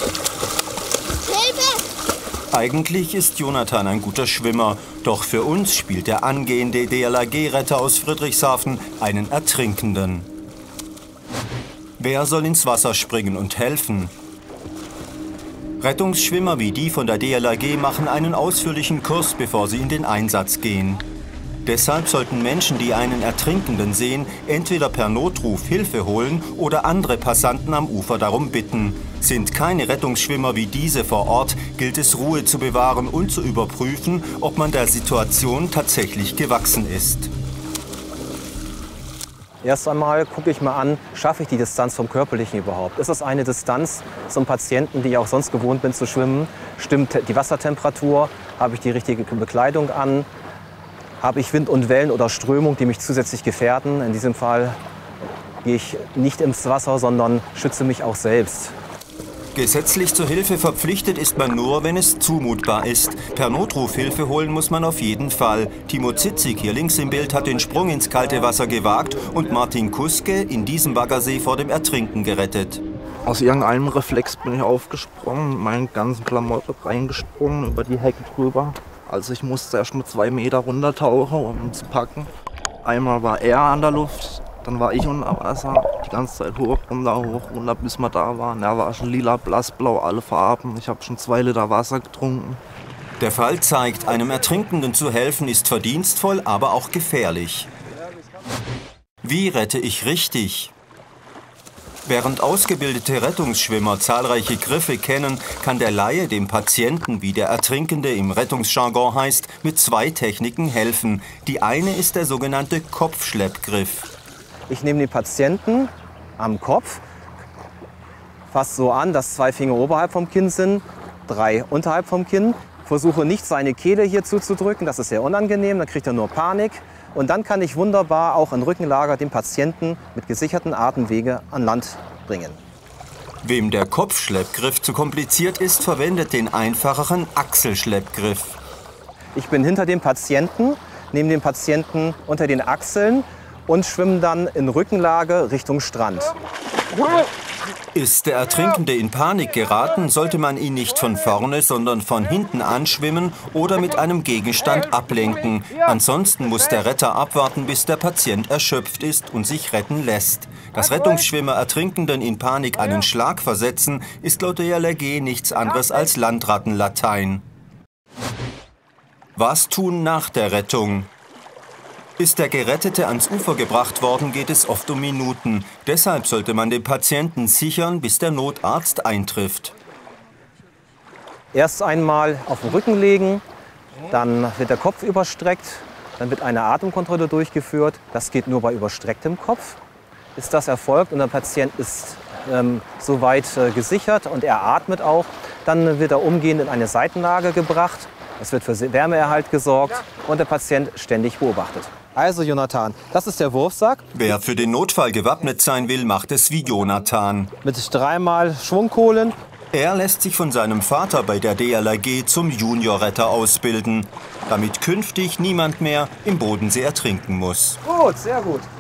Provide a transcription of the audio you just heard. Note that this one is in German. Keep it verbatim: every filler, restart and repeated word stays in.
Hilfe! Eigentlich ist Jonathan ein guter Schwimmer, doch für uns spielt der angehende D L R G-Retter aus Friedrichshafen einen Ertrinkenden. Wer soll ins Wasser springen und helfen? Rettungsschwimmer wie die von der D L R G machen einen ausführlichen Kurs, bevor sie in den Einsatz gehen. Deshalb sollten Menschen, die einen Ertrinkenden sehen, entweder per Notruf Hilfe holen oder andere Passanten am Ufer darum bitten. Sind keine Rettungsschwimmer wie diese vor Ort, gilt es, Ruhe zu bewahren und zu überprüfen, ob man der Situation tatsächlich gewachsen ist. Erst einmal gucke ich mal an, schaffe ich die Distanz vom Körperlichen überhaupt? Ist das eine Distanz zum Patienten, die ich auch sonst gewohnt bin zu schwimmen? Stimmt die Wassertemperatur? Habe ich die richtige Bekleidung an? Habe ich Wind und Wellen oder Strömung, die mich zusätzlich gefährden? In diesem Fall gehe ich nicht ins Wasser, sondern schütze mich auch selbst. Gesetzlich zur Hilfe verpflichtet ist man nur, wenn es zumutbar ist. Per Notruf Hilfe holen muss man auf jeden Fall. Timo Zitzig, hier links im Bild, hat den Sprung ins kalte Wasser gewagt und Martin Kuske in diesem Baggersee vor dem Ertrinken gerettet. Aus irgendeinem Reflex bin ich aufgesprungen, mit meinen ganzen Klamotten reingesprungen, über die Hecke drüber. Also ich musste erst mal zwei Meter runtertauchen, um ihn zu packen. Einmal war er an der Luft. Dann war ich unter Wasser, die ganze Zeit hoch, runter, hoch, runter, bis wir da waren. Er war schon lila, blass, blau, alle Farben. Ich habe schon zwei Liter Wasser getrunken. Der Fall zeigt, einem Ertrinkenden zu helfen ist verdienstvoll, aber auch gefährlich. Wie rette ich richtig? Während ausgebildete Rettungsschwimmer zahlreiche Griffe kennen, kann der Laie dem Patienten, wie der Ertrinkende im Rettungsjargon heißt, mit zwei Techniken helfen. Die eine ist der sogenannte Kopfschleppgriff. Ich nehme den Patienten am Kopf, fasse so an, dass zwei Finger oberhalb vom Kinn sind, drei unterhalb vom Kinn. Versuche nicht, seine Kehle hier zuzudrücken, das ist sehr unangenehm, dann kriegt er nur Panik. Und dann kann ich wunderbar auch in Rückenlager den Patienten mit gesicherten Atemwege an Land bringen. Wem der Kopfschleppgriff zu kompliziert ist, verwendet den einfacheren Achselschleppgriff. Ich bin hinter dem Patienten, nehme den Patienten unter den Achseln und schwimme dann in Rückenlage Richtung Strand. Ist der Ertrinkende in Panik geraten, sollte man ihn nicht von vorne, sondern von hinten anschwimmen oder mit einem Gegenstand ablenken. Ansonsten muss der Retter abwarten, bis der Patient erschöpft ist und sich retten lässt. Dass Rettungsschwimmer Ertrinkenden in Panik einen Schlag versetzen, ist laut D L R G nichts anderes als Landrattenlatein. Was tun nach der Rettung? Ist der Gerettete ans Ufer gebracht worden, geht es oft um Minuten. Deshalb sollte man den Patienten sichern, bis der Notarzt eintrifft. Erst einmal auf den Rücken legen, dann wird der Kopf überstreckt, dann wird eine Atemkontrolle durchgeführt. Das geht nur bei überstrecktem Kopf. Ist das erfolgt und der Patient ist ähm, soweit äh, gesichert und er atmet auch, dann wird er umgehend in eine Seitenlage gebracht. Es wird für Wärmeerhalt gesorgt und der Patient ständig beobachtet. Also Jonathan, das ist der Wurfsack. Wer für den Notfall gewappnet sein will, macht es wie Jonathan. Mit dreimal Schwungkohlen. Er lässt sich von seinem Vater bei der D L R G zum Juniorretter ausbilden, damit künftig niemand mehr im Bodensee ertrinken muss. Gut, sehr gut.